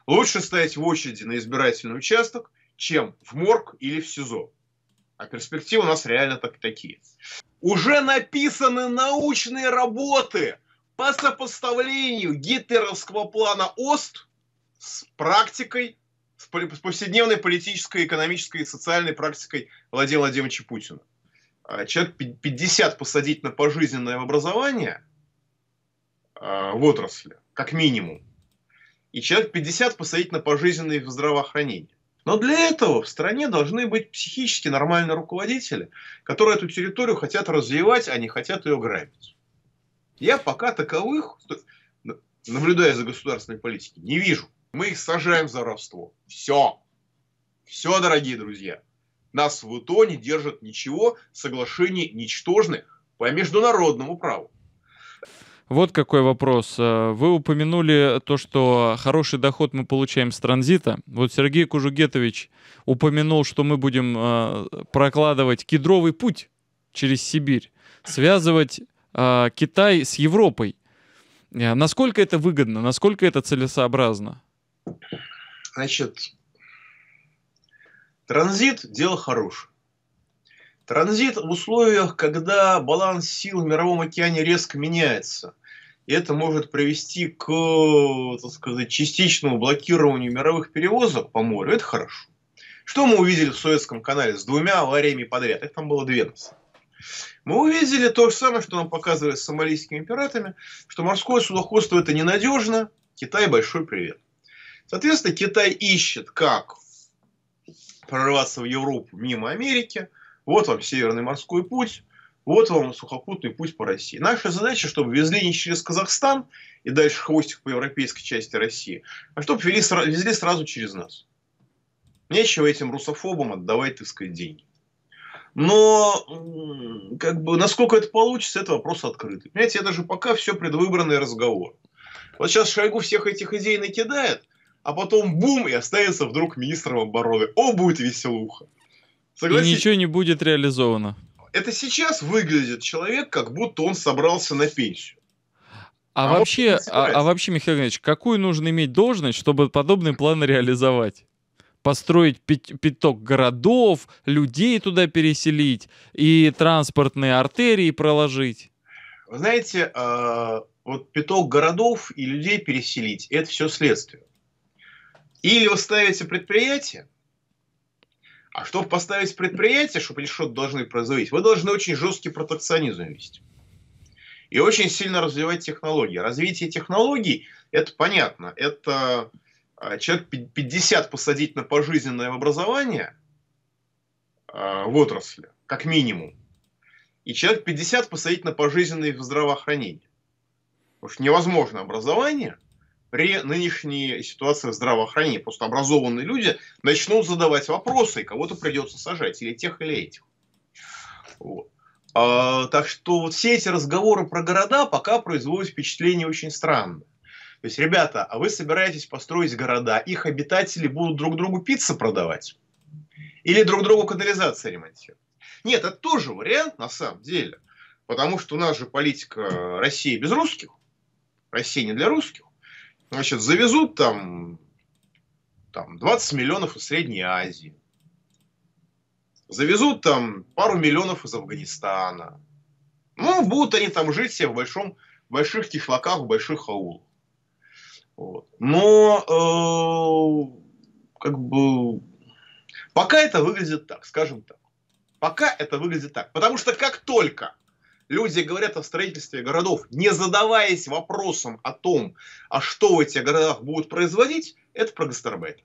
Лучше стоять в очереди на избирательный участок, чем в морг или в СИЗО. А перспективы у нас реально такие. Уже написаны научные работы по сопоставлению гитлеровского плана ОСТ с практикой, с повседневной политической, экономической и социальной практикой Владимира Владимировича Путина. Человек 50 посадить на пожизненное образование в отрасли, как минимум, и человек 50 посадить на пожизненное в здравоохранение. Но для этого в стране должны быть психически нормальные руководители, которые эту территорию хотят развивать, а не хотят ее грабить. Я пока таковых, наблюдая за государственной политикой, не вижу. Мы их сажаем за воровство. Все. Все, дорогие друзья. Нас в ИТО не держат ничего, соглашений ничтожных по международному праву. Вот какой вопрос. Вы упомянули то, что хороший доход мы получаем с транзита. Вот Сергей Кужугетович упомянул, что мы будем прокладывать кедровый путь через Сибирь, связывать Китай с Европой. Насколько это выгодно, насколько это целесообразно? Значит, транзит – дело хорошее. Транзит в условиях, когда баланс сил в Мировом океане резко меняется, и это может привести к, так сказать, частичному блокированию мировых перевозок по морю, это хорошо. Что мы увидели в Суэцком канале с 2 авариями подряд? Их там было 2. Мы увидели то же самое, что нам показывали с сомалийскими пиратами, что морское судоходство это ненадежно. Китай большой привет. Соответственно, Китай ищет, как прорваться в Европу мимо Америки. Вот вам Северный морской путь, вот вам сухопутный путь по России. Наша задача, чтобы везли не через Казахстан и дальше хвостик по европейской части России, а чтобы везли сразу через нас. Нечего этим русофобам отдавать, так сказать, деньги. Но, как бы, насколько это получится, это вопрос открытый. Понимаете, это же пока все предвыборный разговор. Вот сейчас Шойгу всех этих идей накидает, а потом бум, и останется вдруг министром обороны. О, будет веселуха. Согласитесь? И ничего не будет реализовано. Это сейчас выглядит человек, как будто он собрался на пенсию. А вообще, Михаил Иванович, какую нужно иметь должность, чтобы подобные планы реализовать? Построить пяток городов, людей туда переселить и транспортные артерии проложить? Вы знаете, вот пяток городов и людей переселить – это все следствие. Или вы ставите предприятие, а чтобы поставить предприятие, чтобы они что-то должны производить, вы должны очень жесткий протекционизм вести. И очень сильно развивать технологии. Развитие технологий, это понятно. Это человек 50 посадить на пожизненное образование в отрасли, как минимум. И человек 50 посадить на пожизненное в здравоохранение. Потому что невозможно образование при нынешней ситуации в здравоохранении. Просто образованные люди начнут задавать вопросы, и кого-то придется сажать, или тех, или этих. Вот. Так что вот все эти разговоры про города пока производят впечатление очень странное. То есть, ребята, а вы собираетесь построить города, их обитатели будут друг другу пиццу продавать? Или друг другу канализацию ремонтировать? Нет, это тоже вариант на самом деле. Потому что у нас же политика России без русских. Россия не для русских. Значит, завезут там 20 миллионов из Средней Азии. Завезут там пару миллионов из Афганистана. Ну, будут они там жить все в больших кишлаках, в больших аулах. Вот. Но, как бы, пока это выглядит так, скажем так. Пока это выглядит так. Потому что как только люди говорят о строительстве городов, не задаваясь вопросом о том, а что в этих городах будут производить, это про гастарбайтеров.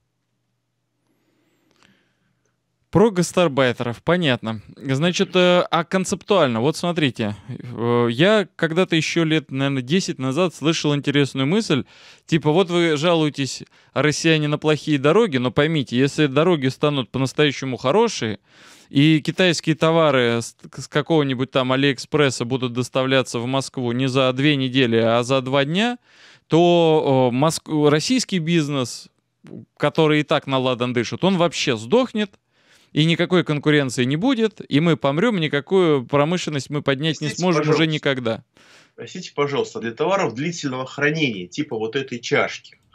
Про гастарбайтеров, понятно. Значит, а концептуально, вот смотрите, я когда-то еще лет, наверное, 10 назад слышал интересную мысль, типа вот вы жалуетесь, россияне, на плохие дороги, но поймите, если дороги станут по-настоящему хорошие, и китайские товары с какого-нибудь там Алиэкспресса будут доставляться в Москву не за 2 недели, а за 2 дня, то российский бизнес, который и так наладан дышит, он вообще сдохнет, и никакой конкуренции не будет, и мы помрем, никакую промышленность мы поднять не сможем уже никогда. Простите, пожалуйста, для товаров длительного хранения, типа вот этой чашки,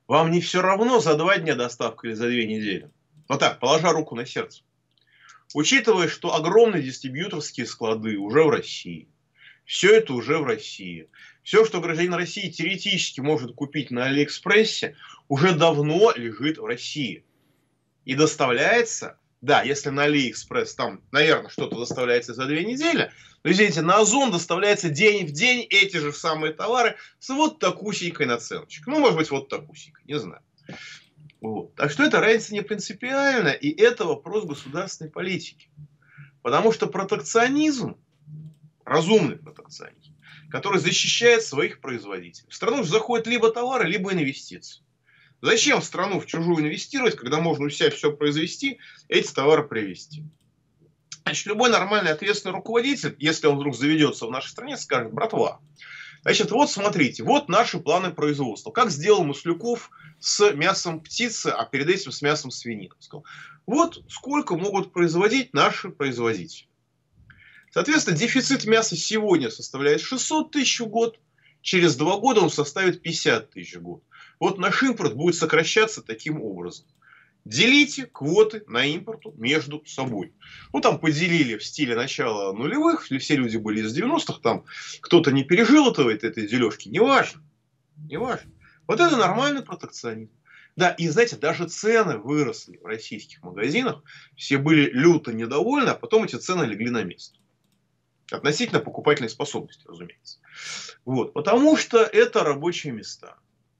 Вам не все равно за 2 дня доставка или за 2 недели? Вот так, положа руку на сердце. Учитывая, что огромные дистрибьюторские склады уже в России, все это уже в России. Все, что гражданин России теоретически может купить на Алиэкспрессе, уже давно лежит в России. И доставляется, да, если на Алиэкспресс там, наверное, что-то доставляется за 2 недели, но, извините, на Озон доставляется день в день эти же самые товары с вот такусенькой наценочкой. Ну, может быть, вот такусенькой, не знаю. Вот. Так что эта разница не принципиальна, и это вопрос государственной политики. Потому что протекционизм, разумный протекционизм, который защищает своих производителей. В страну заходят либо товары, либо инвестиции. Зачем в страну в чужую инвестировать, когда можно у себя все произвести, эти товары привезти? Значит, любой нормальный ответственный руководитель, если он вдруг заведется в нашей стране, скажет: братва, значит, вот смотрите, вот наши планы производства. Как сделал Маслюков с мясом птицы, а перед этим с мясом свинины. Сказал: вот сколько могут производить наши производители. Соответственно, дефицит мяса сегодня составляет 600 тысяч в год, через 2 года он составит 50 тысяч в год. Вот наш импорт будет сокращаться таким образом. Делите квоты на импорт между собой. Ну, там поделили в стиле начала нулевых, все люди были из 90-х, там кто-то не пережил этой дележки, неважно. Неважно. Вот это нормальный протекционизм. Да, и знаете, даже цены выросли в российских магазинах, все были люто недовольны, а потом эти цены легли на место. Относительно покупательной способности, разумеется. Вот, потому что это рабочие места.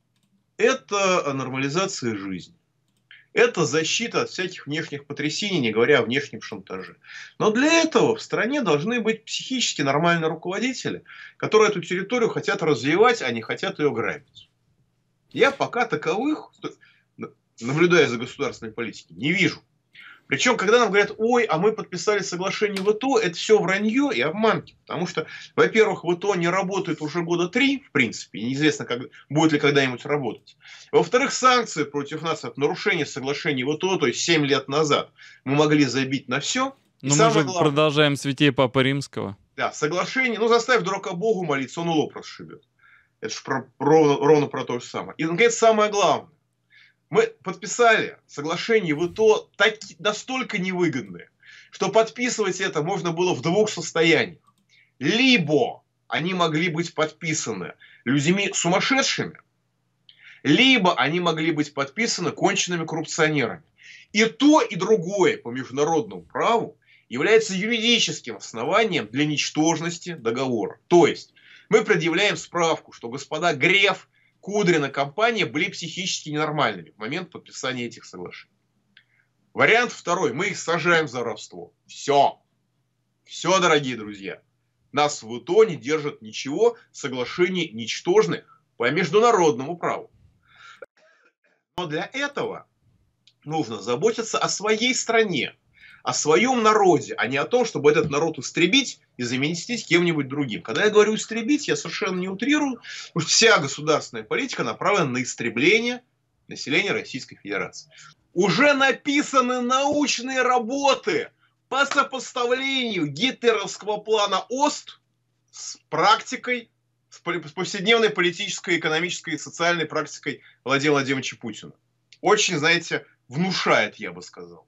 Это нормализация жизни. Это защита от всяких внешних потрясений, не говоря о внешнем шантаже. Но для этого в стране должны быть психически нормальные руководители, которые эту территорию хотят развивать, а не хотят ее грабить. Я пока таковых, наблюдая за государственной политикой, не вижу. Причем, когда нам говорят: ой, а мы подписали соглашение ВТО, это все вранье и обманки. Потому что, во-первых, ВТО не работает уже года 3, в принципе, и неизвестно, будет ли когда-нибудь работать. Во-вторых, санкции против нас от нарушения соглашений ВТО, то есть 7 лет назад, мы могли забить на все. Но мы же продолжаем святей Папы Римского. Да, соглашение, заставь дурака Богу молиться, он лоб расшибет. Это же ровно про то же самое. И, наконец, самое главное. Мы подписали соглашение ВТО настолько невыгодное, что подписывать это можно было в 2 состояниях. Либо они могли быть подписаны людьми сумасшедшими, либо они могли быть подписаны конченными коррупционерами. И то, и другое по международному праву является юридическим основанием для ничтожности договора. То есть мы предъявляем справку, что господа Греф, Кудрин и компания были психически ненормальными в момент подписания этих соглашений. Вариант второй. Мы их сажаем за воровство. Все. Все, дорогие друзья. Нас в ВТО не держит ничего, соглашений ничтожны по международному праву. Но для этого нужно заботиться о своей стране, о своем народе, а не о том, чтобы этот народ истребить и заменить кем-нибудь другим. Когда я говорю истребить, я совершенно не утрирую, потому что вся государственная политика направлена на истребление населения Российской Федерации. Уже написаны научные работы по сопоставлению гитлеровского плана ОСТ с практикой, с повседневной политической, экономической и социальной практикой Владимира Владимировича Путина. Очень, знаете, внушает, я бы сказал.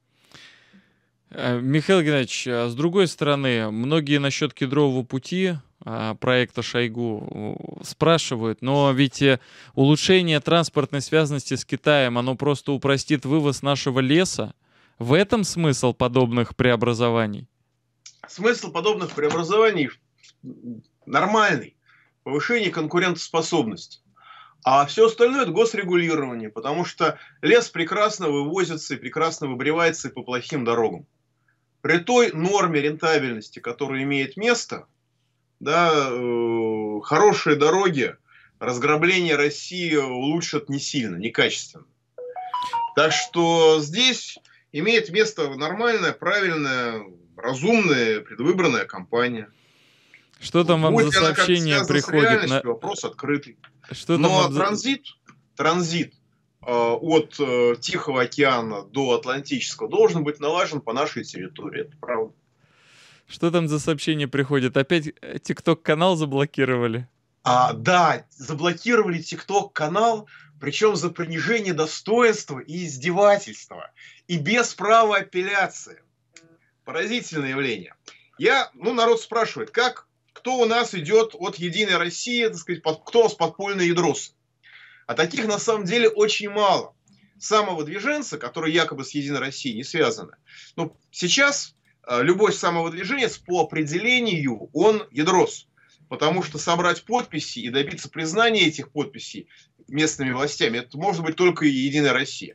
Михаил Геннадьевич, с другой стороны, многие насчет кедрового пути проекта Шойгу спрашивают, но ведь улучшение транспортной связности с Китаем, оно просто упростит вывоз нашего леса. В этом смысл подобных преобразований? Смысл подобных преобразований нормальный. Повышение конкурентоспособности. А все остальное — это госрегулирование, потому что лес прекрасно вывозится и прекрасно выбривается и по плохим дорогам. При той норме рентабельности, которая имеет место, да, хорошие дороги, разграбление России улучшат не сильно, не качественно. Так что здесь имеет место нормальная, правильная, разумная, предвыборная кампания. Что там вам за сообщение приходит? Вопрос открытый. Что Но транзит от Тихого океана до Атлантического должен быть налажен по нашей территории. Это правда. Что там за сообщение приходит? Опять TikTok-канал заблокировали? Да, заблокировали TikTok-канал, Причем за принижение достоинства и издевательства. И без права апелляции. Поразительное явление. Народ спрашивает, кто у нас идет от Единой России, так сказать, кто у нас подпольные ядросы? А таких на самом деле очень мало. Самовыдвиженцы, которые якобы с Единой Россией не связаны. Сейчас любой самовыдвиженец по определению, он ядрос. Потому что собрать подписи и добиться признания этих подписей местными властями, это может быть только Единая Россия.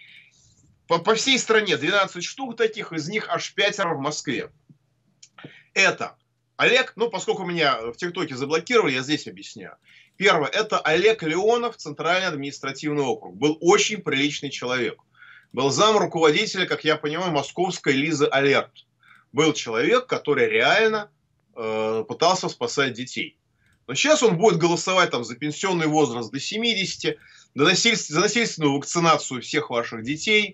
По всей стране 12 штук таких, из них аж 5 в Москве. Это Олег, поскольку меня в ТикТоке заблокировали, я здесь объясняю. Первое, это Олег Леонов, Центральный административный округ. Был очень приличный человек. Был зам руководителя, как я понимаю, московской Лизы Алерт. Был человек, который реально пытался спасать детей. Но сейчас он будет голосовать за пенсионный возраст до 70, за насильственную вакцинацию всех ваших детей,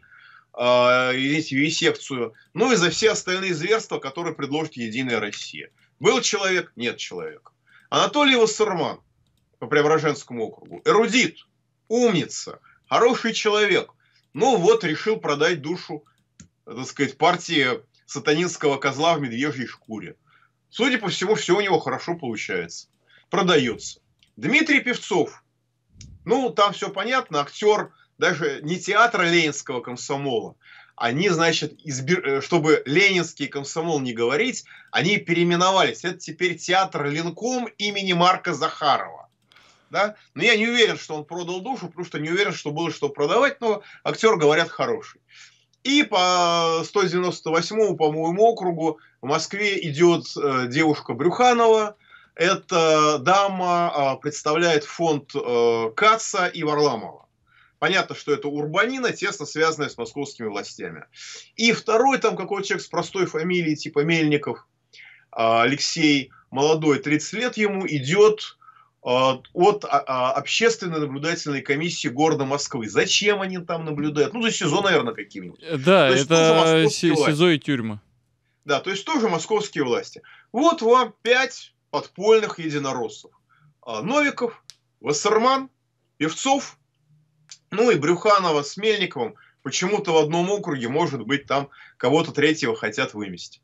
вивисекцию, и за все остальные зверства, которые предложит Единая Россия. Был человек? Нет человека. Анатолий Вассерман по Преображенскому округу. Эрудит, умница, хороший человек. Решил продать душу, так сказать, партии сатанинского козла в медвежьей шкуре. Судя по всему, все у него хорошо получается. Продается. Дмитрий Певцов. Там все понятно. Актер даже не театра Ленинского комсомола. Они, чтобы ленинский комсомол не говорить, они переименовались. Это теперь театр Ленком имени Марка Захарова. Да? Но я не уверен, что он продал душу, потому что не уверен, что было что продавать, но актер, говорят, хороший. И по 198-му, по-моему, округу в Москве идет девушка Брюханова. Эта дама представляет фонд Каца и Варламова. Понятно, что это урбанина, тесно связанная с московскими властями. И второй какой-то человек с простой фамилией, типа Мельников, Алексей, молодой, 30 лет ему, идет от общественной наблюдательной комиссии города Москвы. Зачем они там наблюдают? За СИЗО, наверное, какими-нибудь. Да, это СИЗО и тюрьма. Да, то есть тоже московские власти. Вот вам 5 подпольных единороссов. Новиков, Вассерман, Певцов, и Брюханова с Мельниковым. Почему-то в одном округе, может быть, там кого-то третьего хотят выместить.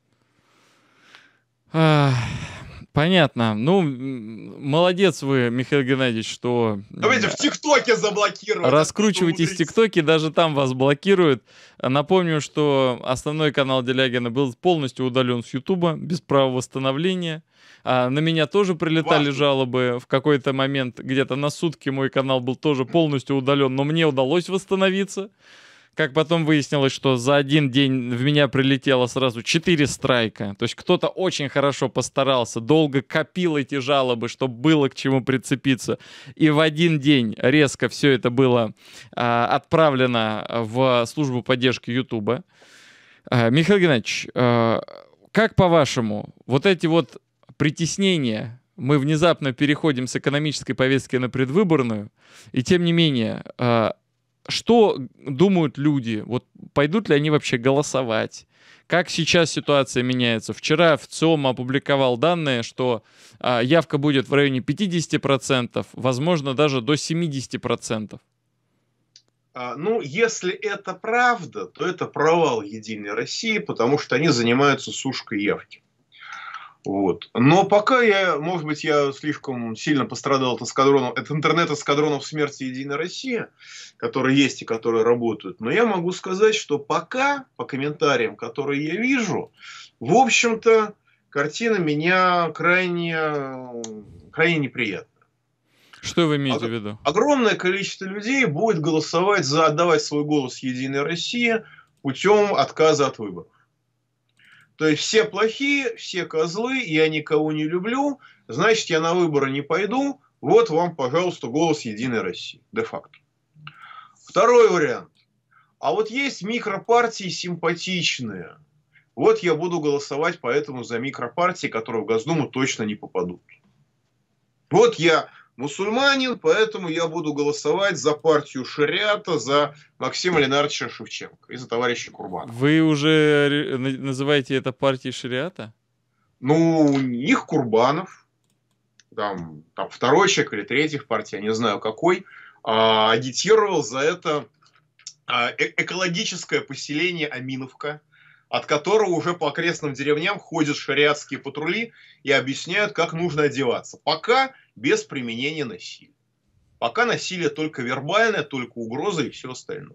Понятно. Молодец вы, Михаил Геннадьевич, что... Видите, в ТикТоке заблокировали. Раскручиваетесь в ТикТоке, даже там вас блокируют. Напомню, что основной канал Делягина был полностью удален с Ютуба, без права восстановления. На меня тоже прилетали жалобы. В какой-то момент, где-то на сутки, мой канал был тоже полностью удален, но мне удалось восстановиться. Как потом выяснилось, что за один день в меня прилетело сразу 4 страйка. То есть кто-то очень хорошо постарался, долго копил эти жалобы, чтобы было к чему прицепиться. И в один день резко все это было отправлено в службу поддержки Ютуба. Михаил Геннадьевич, как по-вашему, вот эти вот притеснения, мы внезапно переходим с экономической повестки на предвыборную, и тем не менее... Что думают люди? Пойдут ли они вообще голосовать? Как сейчас ситуация меняется? Вчера ВЦИОМ опубликовал данные, что явка будет в районе 50%, возможно, даже до 70%. Если это правда, то это провал Единой России, потому что они занимаются сушкой явки. Но пока может быть, я слишком сильно пострадал от интернет-эскадронов смерти Единой России, которые есть и которые работают. Но я могу сказать, что пока, по комментариям, которые я вижу, в общем-то, картина меня крайне неприятна. Что вы имеете в виду? Огромное количество людей будет голосовать за отдавать свой голос Единой России путем отказа от выборов. То есть все плохие, все козлы, я никого не люблю, значит, я на выборы не пойду, вот вам, пожалуйста, голос Единой России, де-факто. Второй вариант. А вот есть микропартии симпатичные. Вот я буду голосовать поэтому за микропартии, которые в Госдуму точно не попадут. Вот я мусульманин, поэтому я буду голосовать за партию шариата, за Максима Ленардовича Шевченко и за товарища Курбанова. Вы уже называете это партией шариата? Их Курбанов, там второй человек или третий в партии, я не знаю какой, агитировал за это экологическое поселение Аминовка, от которого уже по окрестным деревням ходят шариатские патрули и объясняют, как нужно одеваться. Пока без применения насилия. Пока насилие только вербальное, только угроза и все остальное.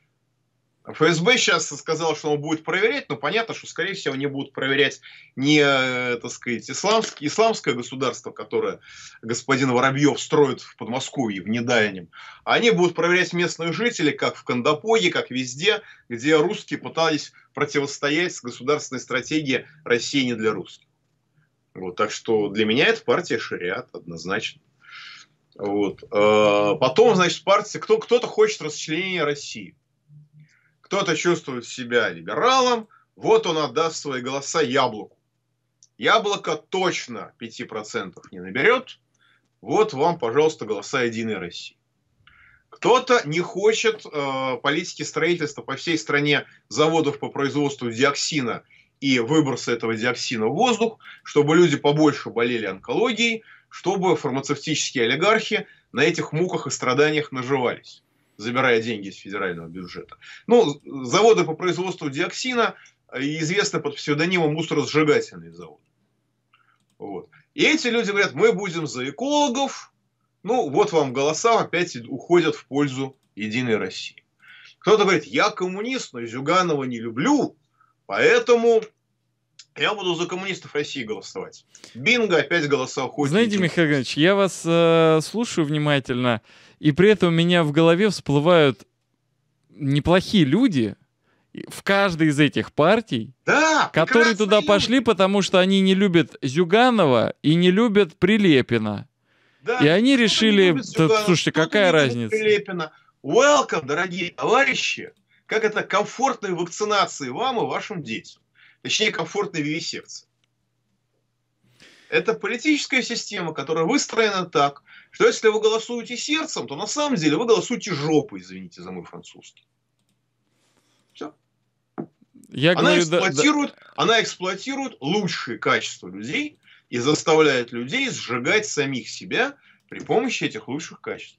ФСБ сейчас сказал, что он будет проверять, но понятно, что, скорее всего, они будут проверять не, так сказать, исламское государство, которое господин Воробьев строит в Подмосковье, в Недальнем, а они будут проверять местных жителей, как в Кандапоге, как везде, где русские пытались противостоять с государственной стратегией «Россия не для русских». Вот, так что для меня это партия шариат, однозначно. Вот. Потом, значит, партия, кто-то хочет расчленения России. Кто-то чувствует себя либералом, вот он отдаст свои голоса Яблоку. Яблоко точно 5% не наберет, вот вам, пожалуйста, голоса Единой России. Кто-то не хочет политики строительства по всей стране заводов по производству диоксина и выброса этого диоксина в воздух, чтобы люди побольше болели онкологией, чтобы фармацевтические олигархи на этих муках и страданиях наживались, забирая деньги из федерального бюджета. Ну, заводы по производству диоксина известны под псевдонимом мусоросжигательные заводы. Вот. И эти люди говорят, мы будем за экологов, ну, вот вам голоса опять уходят в пользу Единой России. Кто-то говорит, я коммунист, но Зюганова не люблю, поэтому я буду за коммунистов России голосовать. Бинго, опять голоса уходят. Знаете, Михаил Иванович, я вас слушаю внимательно, и при этом у меня в голове всплывают неплохие люди в каждой из этих партий, да, которые туда люди пошли, потому что они не любят Зюганова и не любят Прилепина. Да, и они решили, Зюганова, слушайте, какая разница? Прилепина. Welcome, дорогие товарищи, как это комфортной вакцинации вам и вашим детям. Точнее, комфортной вивисекции. Это политическая система, которая выстроена так, что если вы голосуете сердцем, то на самом деле вы голосуете жопой, извините за мой французский. Все. Она эксплуатирует лучшие качества людей и заставляет людей сжигать самих себя при помощи этих лучших качеств.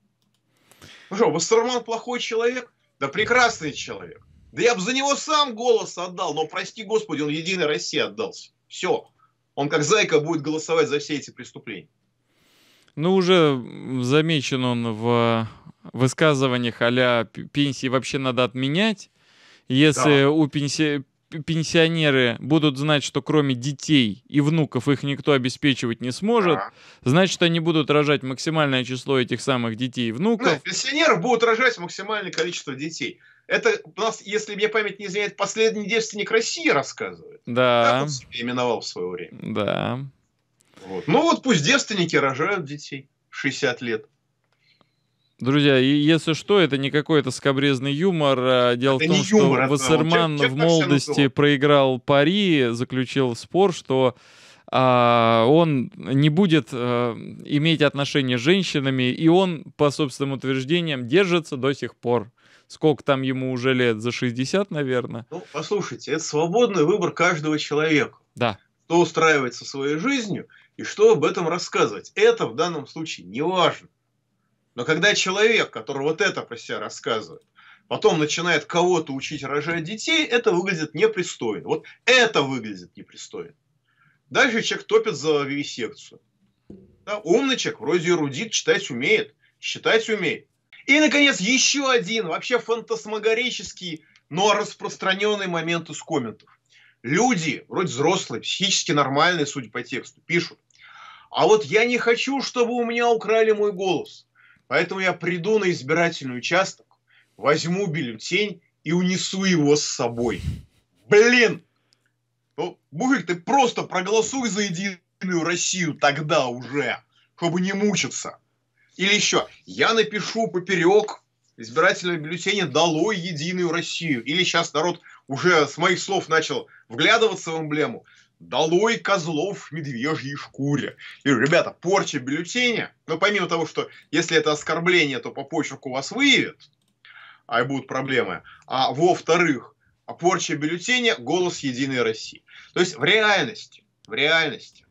Ну что, Вассерман плохой человек? Да прекрасный человек. Да я бы за него сам голос отдал, но, прости господи, он Единой России отдался. Все. Он как зайка будет голосовать за все эти преступления. Ну, уже замечен он в высказываниях а-ля пенсии вообще надо отменять. Если Да. у пенсионеры будут знать, что кроме детей и внуков их никто обеспечивать не сможет, значит, они будут рожать максимальное число этих самых детей и внуков. Да, пенсионеры будут рожать максимальное количество детей. Это у нас, если мне память не изменяет, последний девственник России рассказывает. Да. Как он себя именовал в свое время. Да. Вот. Ну вот пусть девственники рожают детей в 60 лет. Друзья, и если что, это не какой-то скабрезный юмор. Дело в том, что Вассерман в молодости проиграл пари, заключил спор, что он не будет иметь отношения с женщинами, и он, по собственным утверждениям, держится до сих пор. Сколько там ему уже лет? За 60, наверное. Ну, послушайте, это свободный выбор каждого человека. Да. Что устраивает со своей жизнью и что об этом рассказывать. Это в данном случае не важно. Но когда человек, который вот это про себя рассказывает, потом начинает кого-то учить рожать детей, это выглядит непристойно. Вот это выглядит непристойно. Дальше человек топит за вивисекцию. Да, умный человек, вроде эрудит, читать умеет, считать умеет. И, наконец, еще один вообще фантасмагорический, но распространенный момент из комментов. Люди, вроде взрослые, психически нормальные, судя по тексту, пишут. А вот я не хочу, чтобы у меня украли мой голос. Поэтому я приду на избирательный участок, возьму бюллетень и унесу его с собой. Блин! Ну, мужик, ты просто проголосуй за Единую Россию тогда уже, чтобы не мучиться. Или еще, я напишу поперек избирательного бюллетеня «Долой Единую Россию». Или сейчас народ уже с моих слов начал вглядываться в эмблему «Долой козлов в медвежьей шкуре». И, ребята, порча бюллетеня, ну, помимо того, что если это оскорбление, то по почерку вас выявят, а будут проблемы, а во-вторых, порча бюллетеня – голос Единой России. То есть в реальности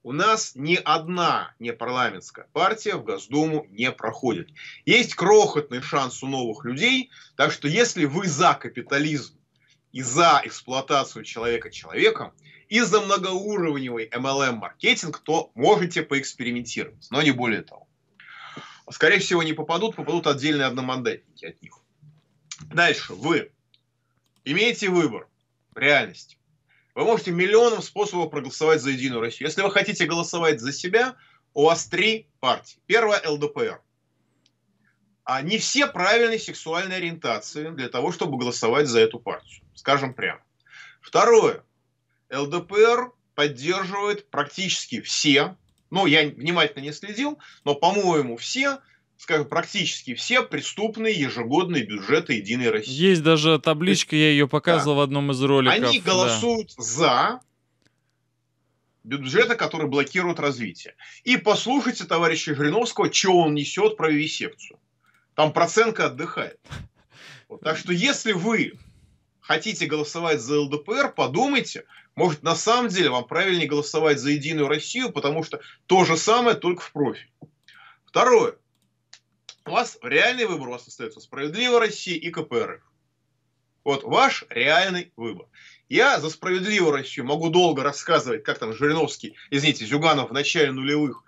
у нас ни одна непарламентская партия в Госдуму не проходит. Есть крохотный шанс у новых людей, так что если вы за капитализм и за эксплуатацию человека человеком, и за многоуровневый MLM-маркетинг, то можете поэкспериментировать, но не более того. Скорее всего, не попадут отдельные одномандатники от них. Дальше, вы имеете выбор в реальности. Вы можете миллионом способов проголосовать за Единую Россию. Если вы хотите голосовать за себя, у вас 3 партии. Первая – ЛДПР. Не все правильной сексуальной ориентации для того, чтобы голосовать за эту партию. Скажем прямо. Второе. ЛДПР поддерживает практически все, я внимательно не следил, но, по-моему, все, скажем, практически все преступные ежегодные бюджеты Единой России. Есть даже табличка, я ее показывал в одном из роликов. Они голосуют за бюджеты, которые блокируют развитие. И послушайте товарища Жириновского, что он несет про вивисекцию. Там процентка отдыхает. Так что если вы хотите голосовать за ЛДПР, подумайте, может, на самом деле вам правильнее голосовать за Единую Россию, потому что то же самое, только в профиль. Второе. У вас реальный выбор, у вас остается «Справедливая Россия» и КПРФ. Вот ваш реальный выбор. Я за «Справедливую Россию» могу долго рассказывать, как там Зюганов в начале нулевых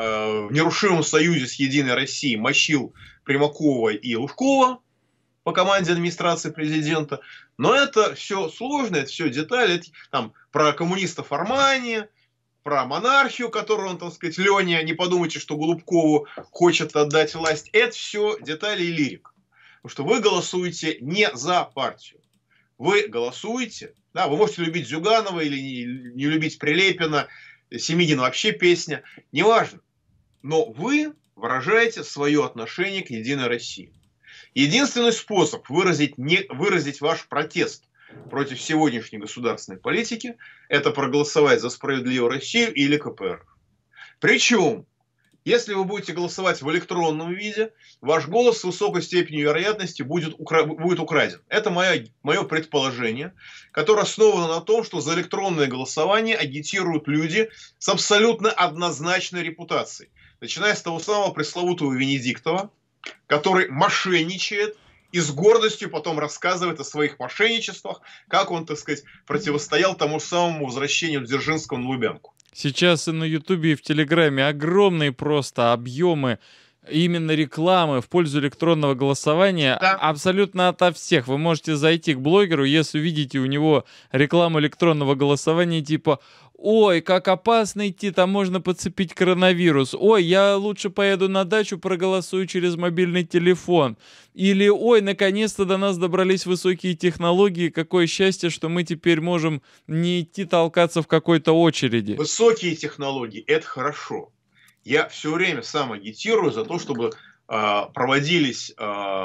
в нерушимом союзе с Единой Россией мочил Примакова и Лужкова по команде администрации президента. Но это все сложно, это все детали. Это, там, про коммунистов Армани, про монархию, которую он, Леня, не подумайте, что Голубкову хочет отдать власть. Это все детали и лирика. Потому что вы голосуете не за партию. Вы голосуете, вы можете любить Зюганова или не любить Прилепина, Семигин вообще песня, неважно. Но вы выражаете свое отношение к Единой России. Единственный способ выразить ваш протест против сегодняшней государственной политики – это проголосовать за «Справедливую Россию» или КПРФ. Причем, если вы будете голосовать в электронном виде, ваш голос с высокой степенью вероятности будет украден. Это мое предположение, которое основано на том, что за электронное голосование агитируют люди с абсолютно однозначной репутацией. Начиная с того самого пресловутого Венедиктова, который мошенничает и с гордостью потом рассказывает о своих мошенничествах, как он, противостоял тому самому возвращению Дзержинского на Лубянку. Сейчас и на Ютубе, и в Телеграме огромные просто объемы именно рекламы в пользу электронного голосования, да, абсолютно ото всех. Вы можете зайти к блогеру, если увидите у него рекламу электронного голосования, типа: ой, как опасно идти, там можно подцепить коронавирус. Ой, я лучше поеду на дачу, проголосую через мобильный телефон. Или: ой, наконец-то до нас добрались высокие технологии, какое счастье, что мы теперь можем не идти толкаться в какой-то очереди. Высокие технологии – это хорошо. Я все время сам агитирую за то, чтобы проводились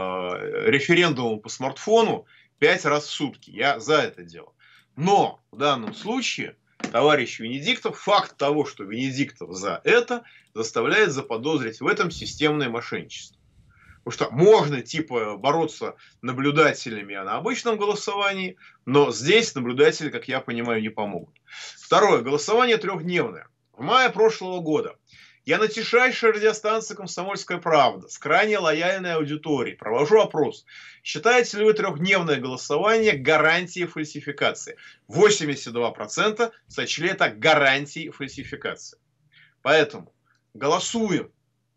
референдумы по смартфону 5 раз в сутки. Я за это дело. Но в данном случае товарищ Венедиктов, факт того, что Венедиктов за это, заставляет заподозрить в этом системное мошенничество. Потому что можно бороться наблюдателями на обычном голосовании, но здесь наблюдатели, как я понимаю, не помогут. Второе. Голосование 3-дневное. В мае прошлого года я на тишайшей радиостанции «Комсомольская правда» с крайне лояльной аудиторией провожу опрос. Считаете ли вы 3-дневное голосование гарантией фальсификации? 82% сочли это гарантией фальсификации. Поэтому голосуем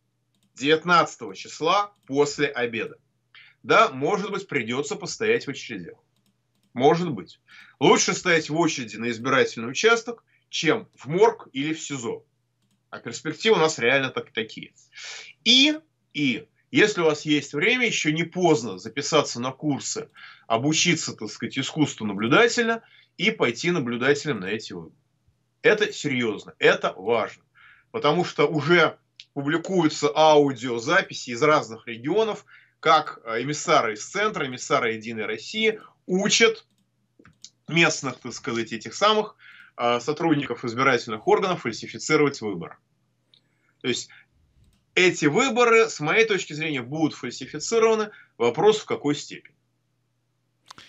19 числа после обеда. Да, может быть, придется постоять в очередях. Может быть. Лучше стоять в очереди на избирательный участок, чем в морг или в СИЗО. А перспективы у нас реально такие. И если у вас есть время, еще не поздно записаться на курсы, обучиться, искусству наблюдателя и пойти наблюдателем на эти выборы. Это серьезно, это важно. Потому что уже публикуются аудиозаписи из разных регионов, как эмиссары из центра, эмиссары Единой России учат местных, этих самых сотрудников избирательных органов фальсифицировать выборы. То есть эти выборы, с моей точки зрения, будут фальсифицированы. Вопрос, в какой степени.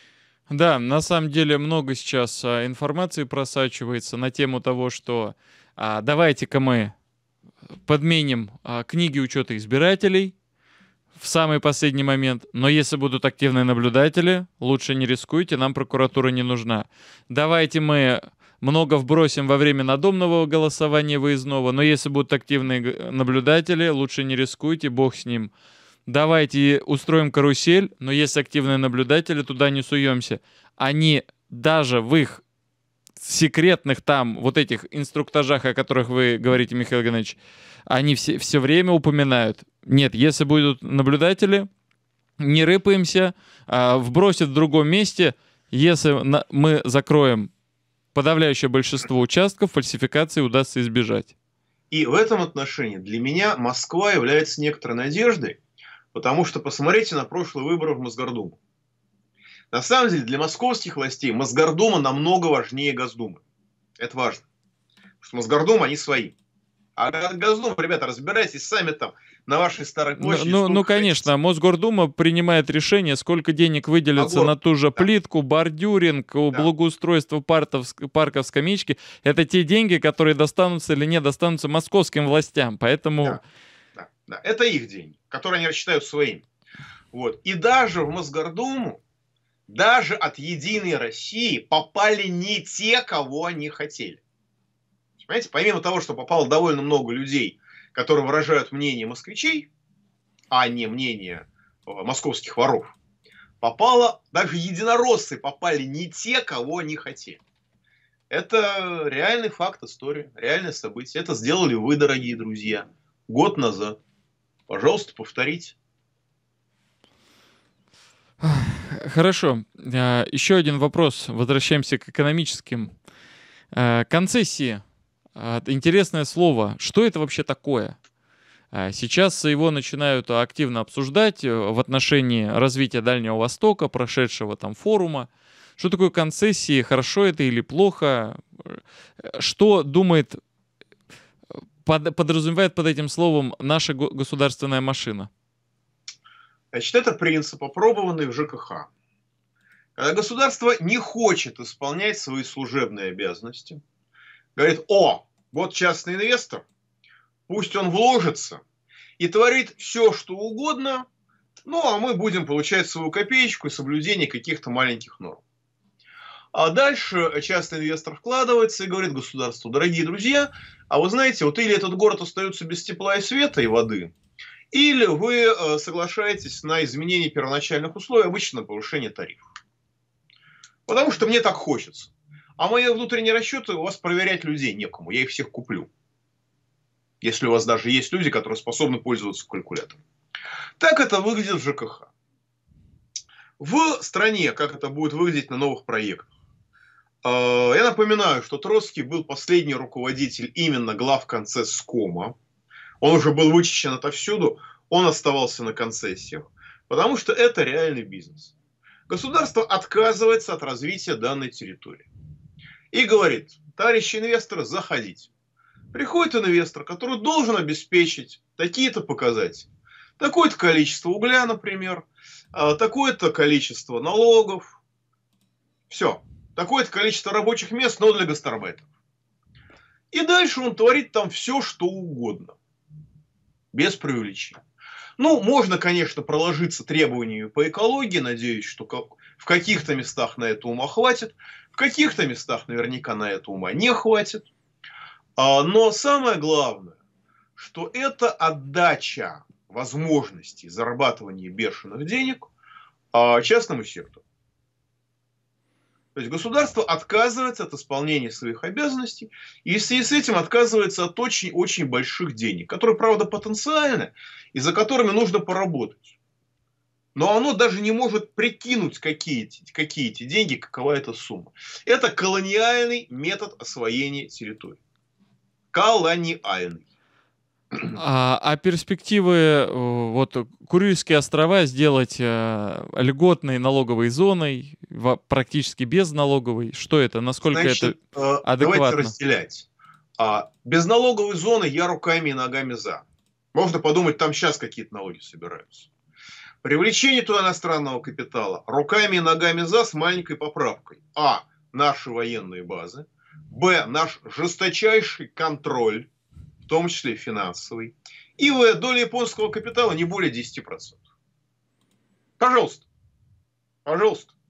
Да, на самом деле много сейчас информации просачивается на тему того, что давайте-ка мы подменим книги учета избирателей в самый последний момент, но если будут активные наблюдатели, лучше не рискуйте, нам прокуратура не нужна. Давайте мы много вбросим во время надомного голосования выездного, но если будут активные наблюдатели, лучше не рискуйте, бог с ним. Давайте устроим карусель, но если активные наблюдатели, туда не суемся. Они даже в их секретных там вот этих инструктажах, о которых вы говорите, Михаил Геннадьевич, они все время упоминают. Нет, если будут наблюдатели, не рыпаемся, вбросят в другом месте. Если мы закроем подавляющее большинство участков, фальсификации удастся избежать. И в этом отношении для меня Москва является некоторой надеждой, потому что посмотрите на прошлые выборы в Мосгордуму. На самом деле для московских властей Мосгордума намного важнее Госдумы. Это важно. Потому что Мосгордума они свои. А Госдума, ребята, разбирайтесь сами там на вашей старой площади. Ну конечно, Мосгордума принимает решение, сколько денег выделится на ту же плитку, бордюринг, благоустройство парков, скамеечки. Это те деньги, которые достанутся или не достанутся московским властям. Поэтому... Да. Это их деньги, которые они рассчитают своими. Вот. И даже в Мосгордуму, даже от Единой России попали не те, кого они хотели. Понимаете, помимо того, что попало довольно много людей, которые выражают мнение москвичей, а не мнение московских воров, попало, даже единороссы попали не те, кого они хотели. Это реальный факт истории, реальное событие. Это сделали вы, дорогие друзья, год назад. Пожалуйста, повторите. Хорошо. Еще один вопрос. Возвращаемся к экономическим. Концессии. Интересное слово. Что это вообще такое? Сейчас его начинают активно обсуждать в отношении развития Дальнего Востока, прошедшего там форума. Что такое концессии? Хорошо это или плохо? Что думает, подразумевает под этим словом наша государственная машина? Значит, это принцип, опробованный в ЖКХ. Когда государство не хочет исполнять свои служебные обязанности, говорит: вот частный инвестор, пусть он вложится и творит все, что угодно, а мы будем получать свою копеечку и соблюдение каких-то маленьких норм. А дальше частный инвестор вкладывается и говорит государству: дорогие друзья, а вы знаете, вот или этот город остается без тепла и света и воды, или вы соглашаетесь на изменение первоначальных условий, обычно на повышение тарифов. Потому что мне так хочется. А мои внутренние расчеты, у вас проверять людей некому, я их всех куплю. Если у вас даже есть люди, которые способны пользоваться калькулятором. Так это выглядит в ЖКХ. В стране, как это будет выглядеть на новых проектах. Я напоминаю, что Троцкий был последний руководитель именно главконцесскома. Он уже был вычищен отовсюду, он оставался на концессиях, потому что это реальный бизнес. Государство отказывается от развития данной территории. И говорит: товарищи инвесторы, заходите. Приходит инвестор, который должен обеспечить такие-то показатели. Такое-то количество угля, например, такое-то количество налогов. Все. Такое-то количество рабочих мест, но для гастарбайтеров. И дальше он творит там все, что угодно. Без преувеличения. Можно, конечно, проложиться требованиями по экологии. Надеюсь, что в каких-то местах на это ума хватит. В каких-то местах наверняка на это ума не хватит. Но самое главное, что это отдача возможностей зарабатывания бешеных денег частному сектору. То есть государство отказывается от исполнения своих обязанностей, и в связи с этим отказывается от очень-очень больших денег, которые, правда, потенциальны, и за которыми нужно поработать. Но оно даже не может прикинуть, какие эти деньги, какова эта сумма. Это колониальный метод освоения территории. Колониальный. А перспективы Курильские острова сделать льготной налоговой зоной, практически безналоговой, что это, насколько это адекватно? Давайте разделять. Безналоговой зоны я руками и ногами за. Можно подумать, там сейчас какие-то налоги собираются. Привлечение туда иностранного капитала руками и ногами за, с маленькой поправкой. Наши военные базы. Б. Наш жесточайший контроль, в том числе финансовый. И В. Доля японского капитала не более 10%. Пожалуйста. Пожалуйста.